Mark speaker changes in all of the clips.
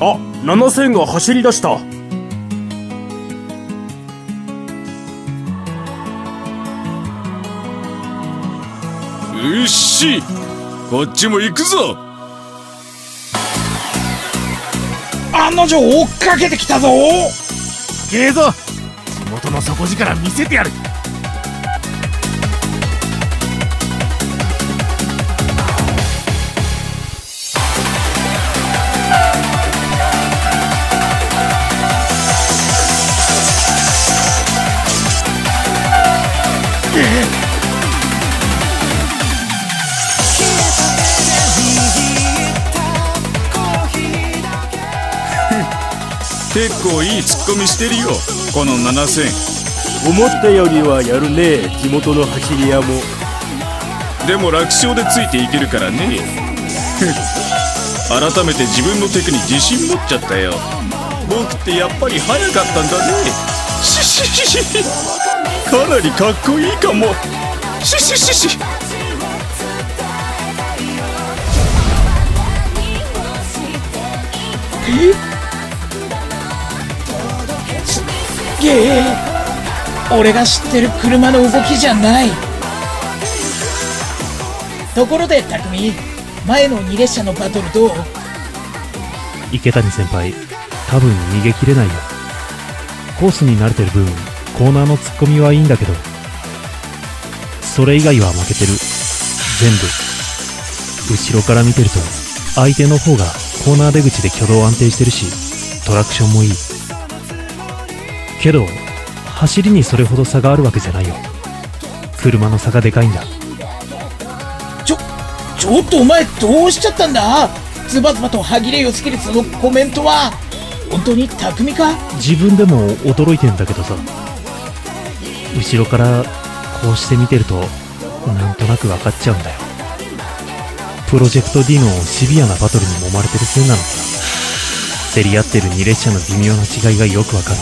Speaker 1: あ、7000が走り出した。
Speaker 2: よし、こっちも行くぞ。
Speaker 3: 案の定追っかけてきたぞ。
Speaker 1: けえぞ、地元の底力見せてやる。
Speaker 2: 結構いいツッコミしてるよ、この7000。
Speaker 1: 思ったよりはやるね、地元の走り屋も。
Speaker 2: でも楽勝でついていけるからね。改めて自分のテクに自信持っちゃったよ。僕ってやっぱり速かったんだね。シシシシ、かなりかっこいいかも。シシシシ。
Speaker 3: げえ、俺が知ってる車の動きじゃない。ところで匠、前の2列車のバトルどう？
Speaker 4: 池谷先輩、多分逃げきれないよ。コースに慣れてる分、コーナーのツッコミはいいんだけど、それ以外は負けてる。全部。後ろから見てると、相手の方がコーナー出口で挙動安定してるし、トラクションもいい。けど、走りにそれほど差があるわけじゃないよ。車の差がでかいんだ。
Speaker 3: ちょっとお前どうしちゃったんだ？ズバズバと歯切れよすぎるそのコメントは本当に匠か？
Speaker 4: 自分でも驚いてんだけどさ、後ろからこうして見てるとなんとなく分かっちゃうんだよ。プロジェクト D のシビアなバトルに揉まれてるせいなのかな。競り合ってる2列車の微妙な違いがよくわかる。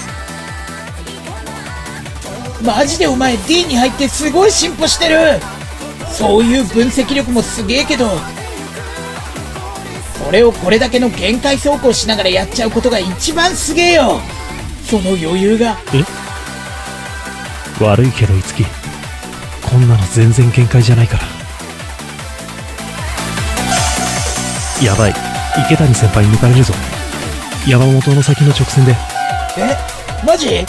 Speaker 3: マジでお前 D に入ってすごい進歩してる。そういう分析力もすげえけど、それをこれだけの限界走行しながらやっちゃうことが一番すげえよ。その余裕が。
Speaker 4: 悪いけどいつき、こんなの全然限界じゃないから。やばい、池谷先輩に抜かれるぞ。山本の先の直線で。
Speaker 3: マジ？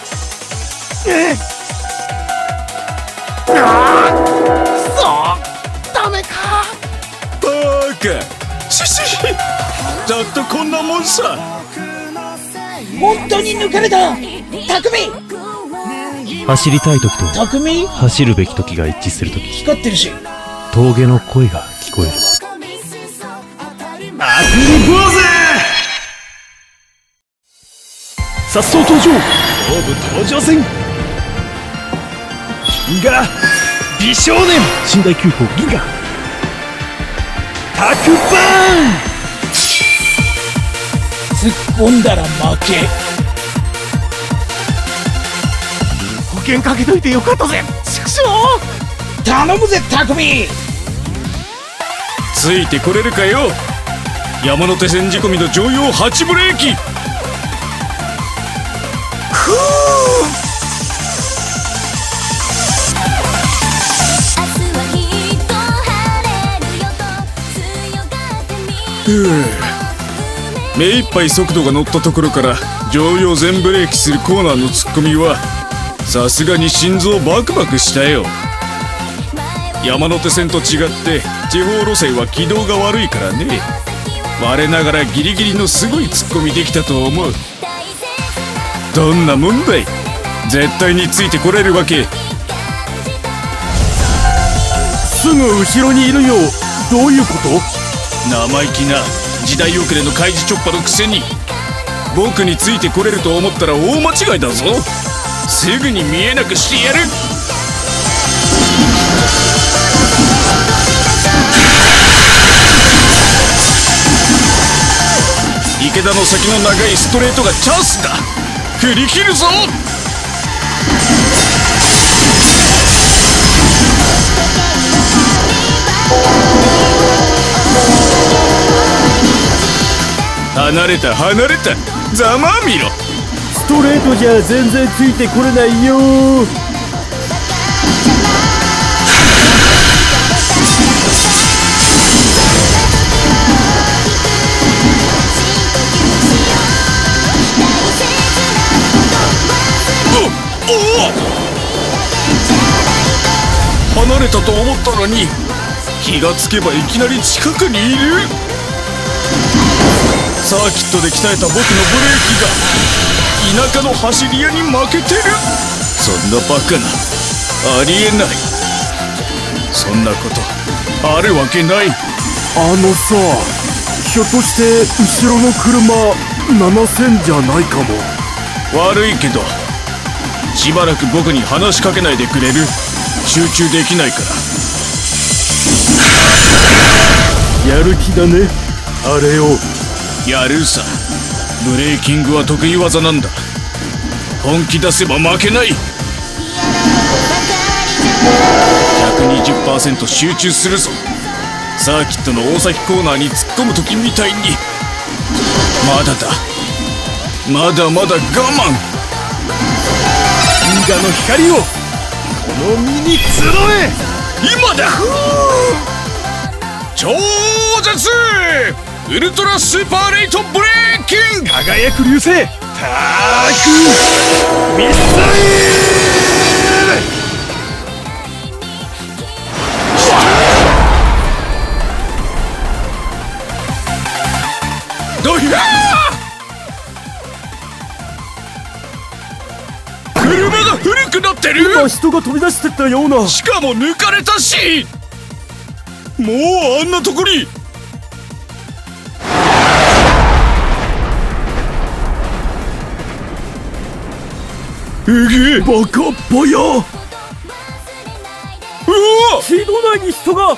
Speaker 3: ダメか。
Speaker 2: バーカ、シシ、だってこんなもんさ。
Speaker 3: 本当に抜かれた。匠、
Speaker 4: 走りたい時と
Speaker 3: 匠、
Speaker 4: 走るべき時が一致する時、
Speaker 3: 光ってるし
Speaker 4: 峠の声が聞こえる。
Speaker 1: アクリポーズ。さっそう登場、勝負登場戦。銀河美少年、
Speaker 4: 寝台急行銀河
Speaker 1: タクバ
Speaker 3: 突っ込んだら負け。
Speaker 1: 保険かけといてよかったぜ、畜生。
Speaker 3: 頼むぜ匠。
Speaker 2: ついてこれるかよ、山手線仕込みの常用8ブレーキ。目いっぱい速度が乗ったところから常用全ブレーキするコーナーのツッコミはさすがに心臓バクバクしたよ。山手線と違って地方路線は軌道が悪いからね。我ながらギリギリのすごいツッコミできたと思う。どんなもんだい、絶対についてこれるわけ。
Speaker 1: すぐ後ろにいるよ。どういうこと？
Speaker 2: 生意気な時代遅れの開示チョッパのくせに。僕についてこれると思ったら大間違いだぞ。すぐに見えなくしてやる。池田の先の長いストレートがチャンスだ。振り切るぞ。 離れた離れた、ざまあみろ。
Speaker 1: ストレートじゃ全然ついてこれないよ。
Speaker 2: 離れたと思ったのに、気がつけばいきなり近くにいる。サーキットで鍛えた僕のブレーキが田舎の走り屋に負けてる。そんなバカな、ありえない。そんなことあるわけない。
Speaker 1: あのさ、ひょっとして後ろの車7000じゃないかも。
Speaker 2: 悪いけどしばらく僕に話しかけないでくれる？集中できないから。
Speaker 1: やる気だね、あれを。
Speaker 2: やるさ。ブレーキングは得意技なんだ。本気出せば負けない。 120% 集中するぞ。サーキットの大崎コーナーに突っ込む時みたいに。まだだ、まだまだ我慢。
Speaker 1: 銀河の光をこの身に集え。
Speaker 2: 今だ。超絶ウルトラスーパーレイトブレーキング。
Speaker 1: 輝く流星タークミサイル。
Speaker 2: どひゃー。車が古くなってる。
Speaker 1: 今人が飛び出してったような。
Speaker 2: しかも抜かれたし、もうあんなとこに。えげえ、
Speaker 1: バカっぽや。
Speaker 2: うわ、
Speaker 1: 火の内に人が。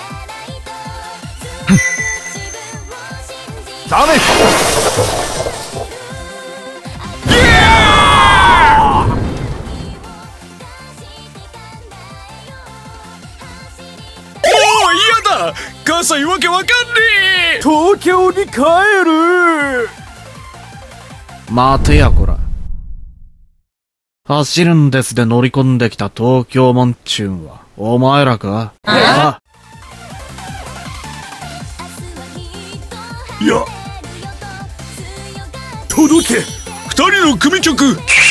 Speaker 1: ダメ。関西わけわかんねえ。東京に帰る。
Speaker 5: 待てやこら。走るんですで乗り込んできた東京モンチューンはお前らか？あ、
Speaker 1: いや、届け。
Speaker 2: 二人の組曲